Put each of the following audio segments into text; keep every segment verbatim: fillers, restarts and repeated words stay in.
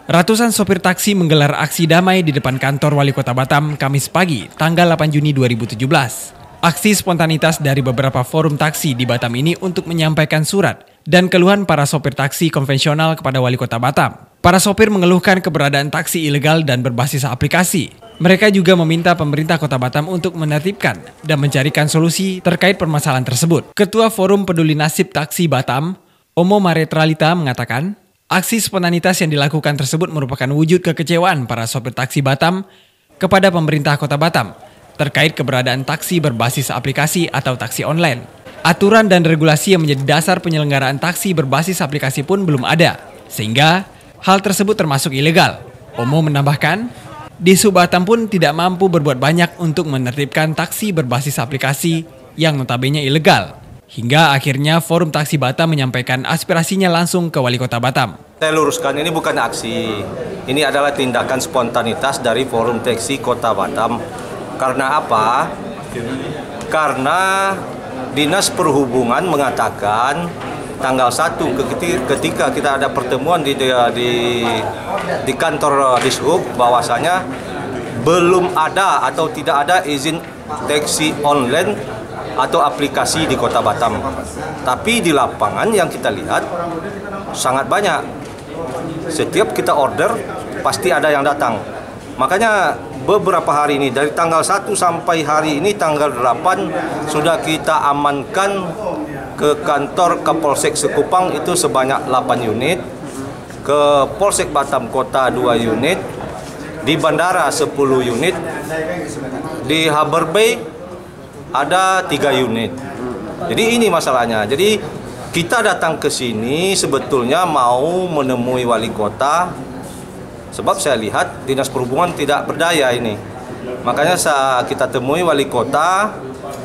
Ratusan sopir taksi menggelar aksi damai di depan kantor Wali Kota Batam Kamis pagi, tanggal delapan Juni dua ribu tujuh belas. Aksi spontanitas dari beberapa forum taksi di Batam ini untuk menyampaikan surat dan keluhan para sopir taksi konvensional kepada Wali Kota Batam. Para sopir mengeluhkan keberadaan taksi ilegal dan berbasis aplikasi. Mereka juga meminta pemerintah Kota Batam untuk menertibkan dan mencarikan solusi terkait permasalahan tersebut. Ketua Forum Peduli Nasib Taksi Batam, Omo Maretralita, mengatakan, aksi spontanitas yang dilakukan tersebut merupakan wujud kekecewaan para sopir taksi Batam kepada pemerintah Kota Batam terkait keberadaan taksi berbasis aplikasi atau taksi online. Aturan dan regulasi yang menjadi dasar penyelenggaraan taksi berbasis aplikasi pun belum ada, sehingga hal tersebut termasuk ilegal. Omo menambahkan, di Batam pun tidak mampu berbuat banyak untuk menertibkan taksi berbasis aplikasi yang notabene ilegal. Hingga akhirnya Forum Taksi Batam menyampaikan aspirasinya langsung ke Wali Kota Batam. Saya luruskan, ini bukan aksi. Ini adalah tindakan spontanitas dari Forum Taksi Kota Batam. Karena apa? Karena Dinas Perhubungan mengatakan tanggal satu ketika kita ada pertemuan di di, di kantor Dishub bahwasanya belum ada atau tidak ada izin taksi online atau aplikasi di Kota Batam. Tapi di lapangan yang kita lihat sangat banyak. Setiap kita order pasti ada yang datang. Makanya beberapa hari ini dari tanggal satu sampai hari ini tanggal delapan sudah kita amankan ke kantor Kapolsek Sekupang itu sebanyak delapan unit, ke Polsek Batam Kota dua unit, di bandara sepuluh unit, di Harbour Bay ada tiga unit. Jadi ini masalahnya. Jadi kita datang ke sini sebetulnya mau menemui wali kota, sebab saya lihat Dinas Perhubungan tidak berdaya ini. Makanya saat kita temui wali kota,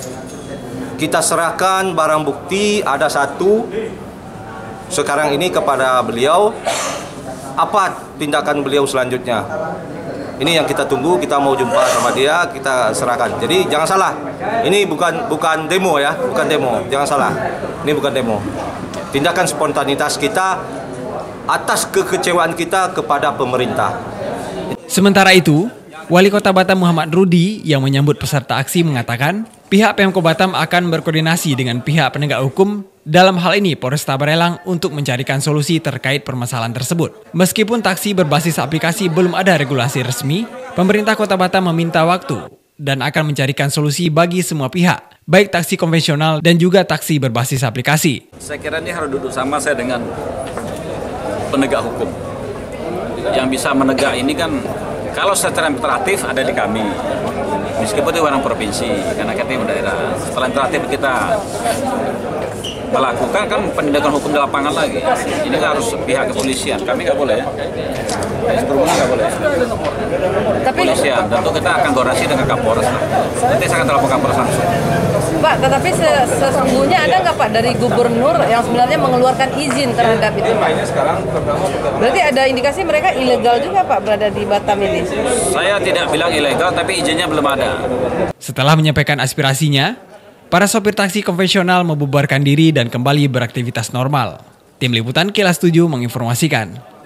kita serahkan barang bukti ada satu sekarang ini kepada beliau. Apa tindakan beliau selanjutnya? Ini yang kita tunggu, kita mau jumpa sama dia, kita serahkan. Jadi jangan salah, ini bukan bukan demo ya, bukan demo, jangan salah. Ini bukan demo. Tindakan spontanitas kita atas kekecewaan kita kepada pemerintah. Sementara itu, Wali Kota Batam Muhammad Rudi yang menyambut peserta aksi mengatakan, pihak Pemko Batam akan berkoordinasi dengan pihak penegak hukum, dalam hal ini Polresta Barelang, untuk mencarikan solusi terkait permasalahan tersebut. Meskipun taksi berbasis aplikasi belum ada regulasi resmi, pemerintah Kota Batam meminta waktu dan akan mencarikan solusi bagi semua pihak, baik taksi konvensional dan juga taksi berbasis aplikasi. Saya kira ini harus duduk sama saya dengan penegak hukum. Yang bisa menegak ini kan, kalau secara administratif ada di kami, meskipun itu orang provinsi, karena kita daerah. Setelah administratif kita melakukan kan penindakan hukum di lapangan lagi. Ini harus pihak kepolisian, kami nggak boleh ya. Perhubungan nggak boleh. Tapi kepolisian, tentu kita akan koordinasi dengan Kapolres. Nanti saya akan telepon Kapolres langsung. Pak, tetapi sesungguhnya ada nggak Pak dari gubernur yang sebenarnya mengeluarkan izin terhadap itu Pak? Berarti ada indikasi mereka ilegal juga Pak berada di Batam ini? Saya tidak bilang ilegal, tapi izinnya belum ada. Setelah menyampaikan aspirasinya, para sopir taksi konvensional membubarkan diri dan kembali beraktivitas normal. Tim Liputan Kilas tujuh menginformasikan.